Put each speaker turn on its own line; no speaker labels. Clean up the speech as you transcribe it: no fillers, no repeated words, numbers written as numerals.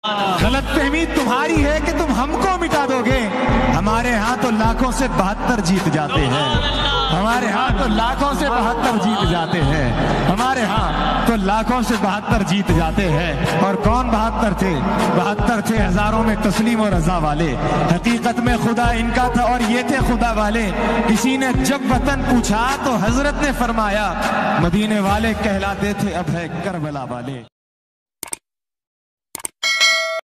गलतफहमी तुम्हारी है कि तुम हमको मिटा दोगे। हमारे यहाँ तो लाखों से 72 जीत जाते हैं। हमारे यहाँ तो लाखों से 72 जीत जाते हैं। हमारे यहाँ तो लाखों से 72 जीत जाते हैं। और कौन 72 थे? 72 थे हजारों में तस्लीम और रजा वाले। हकीकत में खुदा इनका था और ये थे खुदा वाले। किसी ने जब वतन पूछा तो हजरत ने फरमाया, मदीने वाले कहलाते थे अब है करबला वाले।